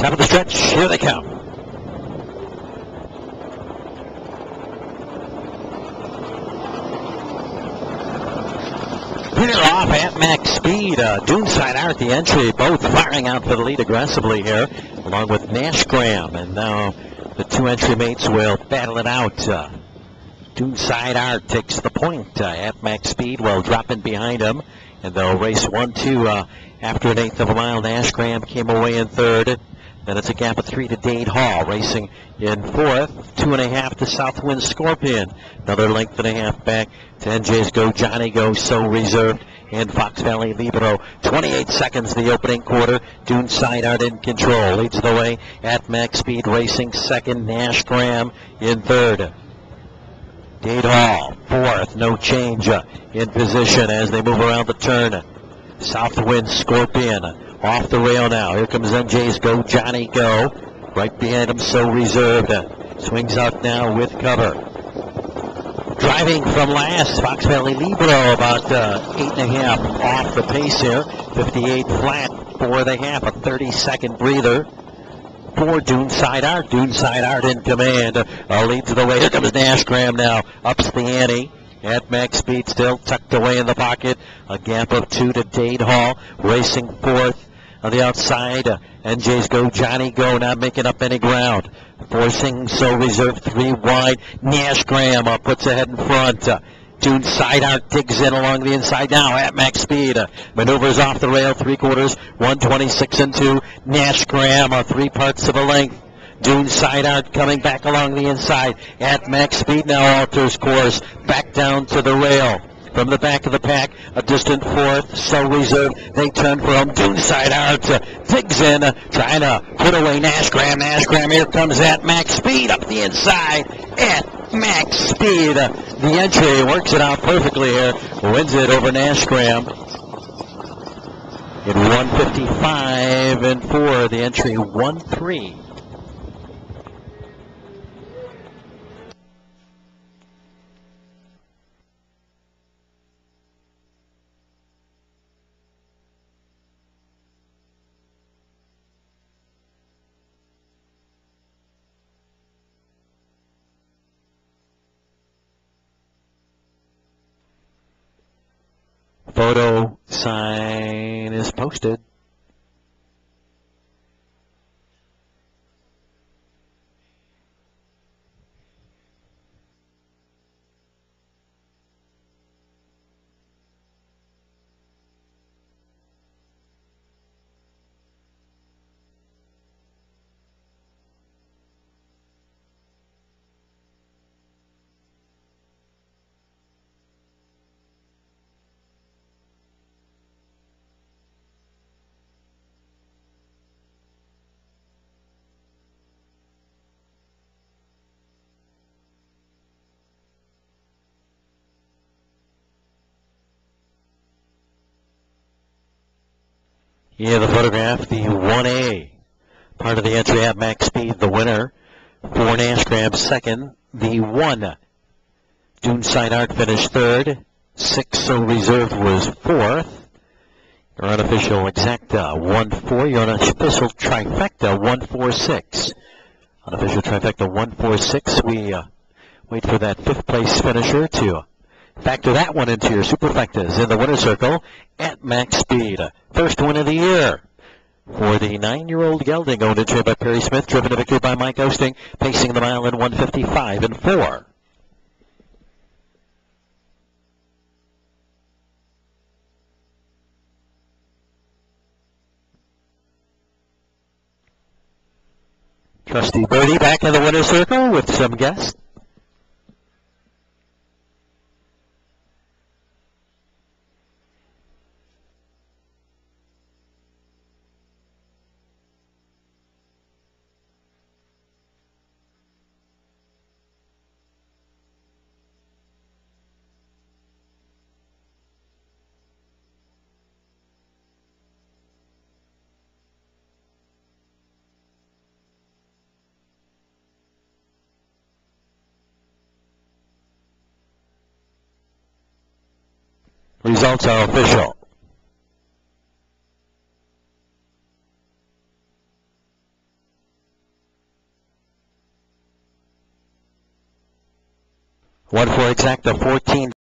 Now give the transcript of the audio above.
Top of the stretch, here they come. They're off at max speed. Doonside Art, the entry, both firing out for the lead aggressively here, along with Nash Graham. And now the two entry mates will battle it out. Doonside Art takes the point at max speed while dropping behind him. And they'll race 1-2 after an eighth of a mile. Nash Graham came away in third. Then it's a gap of 3 to Dade Hall, racing in fourth. 2.5 to Southwind Scorpion. Another length and a half back to NJ's Go Johnny Go, So Reserved, and Fox Valley Libero. 28 seconds the opening quarter. Doonside Art in control. Leads the way at max speed, racing second. Nash Graham in third. Dade Hall, fourth. No change in position as they move around the turn. Southwind Scorpion off the rail now. Here comes NJ's Go Johnny Go. Right behind him, So Reserved. Swings out now with cover. Driving from last, Fox Valley Libero about 8.5 off the pace here. 58 flat, 4.5, a 30-second breather for Doonside Art. Doonside Art in command. Leads the way. Here comes Nash Graham now. Ups the ante. At max speed, still tucked away in the pocket. A gap of 2 to Dade Hall. Racing fourth on the outside. NJ's Go Johnny Go, not making up any ground. Forcing So Reserved 3 wide. Nash Graham puts ahead in front. Doonside Art digs in along the inside now at max speed. Maneuvers off the rail, 3/4, 126 and 2. Nash Graham 3 parts of a length. Doonside Art coming back along the inside at max speed now, alters course back down to the rail. From the back of the pack, a distant fourth, So Reserved. They turn for him. Doonside Art digs in, trying to put away Nash Graham. Nash Graham here comes at max speed up the inside at max speed. The entry works it out perfectly here. Wins it over Nash Graham. In 1:55 and 4, the entry 1-3. Photo sign is posted. Yeah, the photograph, the 1A, part of the entry at max speed, the winner for Nash Graham, second, the 1. Doonside Art finished third, 6 So Reserved was fourth. Your unofficial exacta, 1-4. Your unofficial trifecta, 1-4-6. Unofficial trifecta, 1-4-6. We wait for that fifth place finisher to factor that one into your superfectas in the winner's circle at max speed. First win of the year for the 9-year-old gelding, owned and trained by Perry Smith, driven to victory by Mike Osting, pacing the mile in 1:55 and 4. Trusty Birdie back in the winner's circle with some guests. Results are official. One for exacta 14.